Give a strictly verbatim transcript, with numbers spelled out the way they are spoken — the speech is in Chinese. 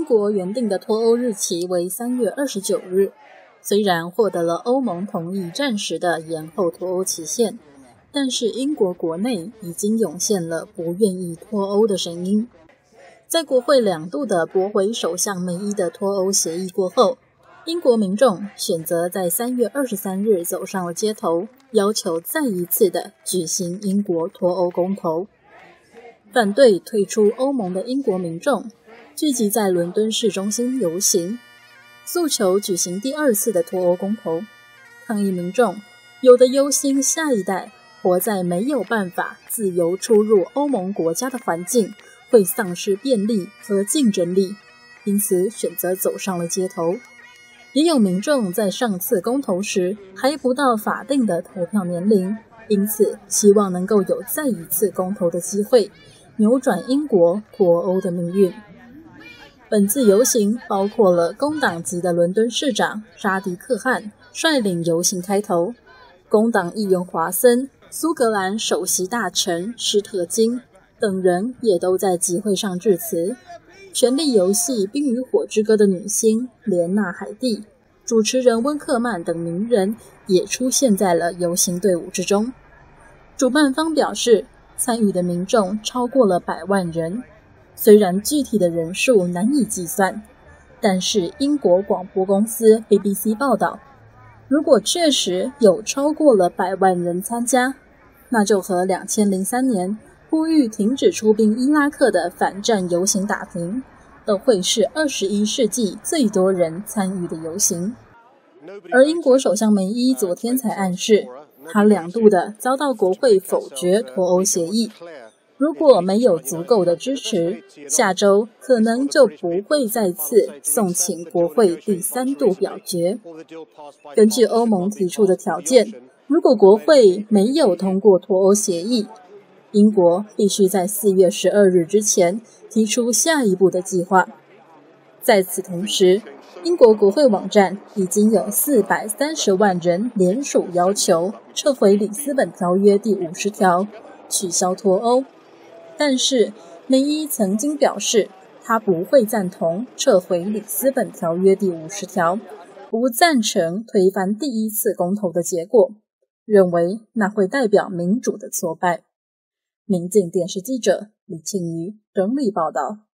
国原定的脱欧日期为三月二十九日，虽然获得了欧盟同意暂时的延后脱欧期限，但是英国国内已经涌现了不愿意脱欧的声音。在国会两度的驳回首相梅伊的脱欧协议过后，英国民众选择在三月二十三日走上了街头，要求再一次的举行英国脱欧公投。反对退出欧盟的英国民众聚集在伦敦市中心游行，诉求举行第二次的脱欧公投。抗议民众有的忧心下一代活在没有办法自由出入欧盟国家的环境会丧失便利和竞争力，因此选择走上了街头。也有民众在上次公投时还不到法定的投票年龄，因此希望能够有再一次公投的机会，扭转英国脱欧的命运。本次游行包括了工党籍的伦敦市长沙迪克汗率领游行开头，工党议员华森、苏格兰首席大臣施特金等人也都在集会上致辞。权力游戏《冰与火之歌》的女星莲娜·海蒂、主持人温克曼等名人也出现在了游行队伍之中。主办方表示，参与的民众超过了百万人，虽然具体的人数难以计算，但是英国广播公司 B B C 报道，如果确实有超过了百万人参加，那就和两千零三年呼吁停止出兵伊拉克的反战游行打平，都会是二十一世纪最多人参与的游行。而英国首相梅伊昨天才暗示，他两度的遭到国会否决脱欧协议，如果没有足够的支持，下周可能就不会再次送请国会第三度表决。根据欧盟提出的条件，如果国会没有通过脱欧协议，英国必须在四月十二日之前提出下一步的计划。在此同时，英国国会网站已经有四百三十万人联署要求撤回里斯本条约第五十条，取消脱欧。但是梅伊曾经表示，他不会赞同撤回里斯本条约第五十条，不赞成推翻第一次公投的结果，认为那会代表民主的挫败。民进电视记者李庆瑜整理报道。